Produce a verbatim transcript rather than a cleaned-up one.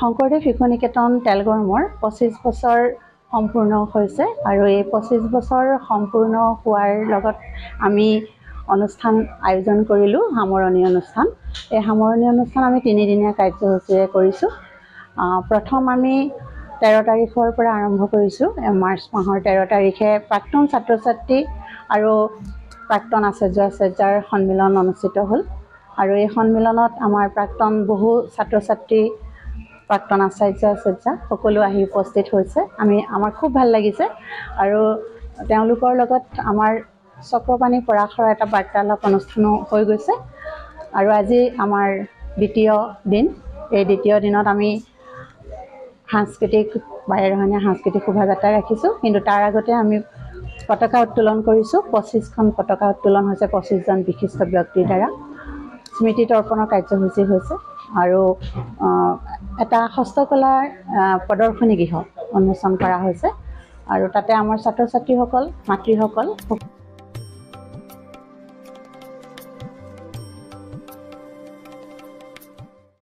শংকৰদেৱ শিশু নিকেতন তেলগৰমৰ পঁচিছ বছৰ সম্পূৰ্ণ হৈছে আৰু এই পঁচিছ বছৰ সম্পূৰ্ণ হোৱাৰ লগত আমি অনুষ্ঠান আয়োজন কৰিলোঁ সামৰণি অনুষ্ঠান এই সামৰণি অনুষ্ঠান আমি তিনিদিনীয়া কাৰ্যসূচীৰে কৰিছোঁ প্ৰথম আমি তেৰ তাৰিখৰ পৰা আৰম্ভ কৰিছোঁ মাৰ্চ মাহৰ তেৰ তাৰিখে প্ৰাক্তন ছাত্ৰ ছাত্ৰী আৰু প্ৰাক্তন আচাৰ্য আচাৰ্যাৰ সন্মিলন অনুষ্ঠিত হ'ল আৰু এই সন্মিলনত আমাৰ প্ৰাক্তন বহু ছাত্ৰ ছাত্ৰী প্ৰাক্তন আচাৰ্য আচাৰ্যা সকলো আহি উপস্থিত হৈছে আমি আমাৰ খুব ভাল লাগিছে আৰু তেওঁলোকৰ লগত আমাৰ চক্ৰপাণী পৰাশৰ এটা বাৰ্তালাপ অনুষ্ঠানো হৈ গৈছে আৰু আজি আমাৰ দ্বিতীয় দিন এই দ্বিতীয় দিনত আমি সাংস্কৃতিক বাৰেৰহণীয়া সাংস্কৃতিক শোভাযাত্ৰা ৰাখিছোঁ কিন্তু তাৰ আগতে আমি পতাকা উত্তোলন কৰিছোঁ পঁচিছখন পতাকা উত্তোলন হৈছে পঁচিছজন বিশিষ্ট ব্যক্তিৰ দ্বাৰা স্মৃতি তৰ্পণৰ কাৰ্যসূচী হৈছে আৰু এটা হস্তকলাৰ প্ৰদৰ্শনী গৃহ উন্মোচন কৰা হৈছে আৰু তাতে আমাৰ ছাত্ৰ ছাত্ৰীসকল মাতৃসকল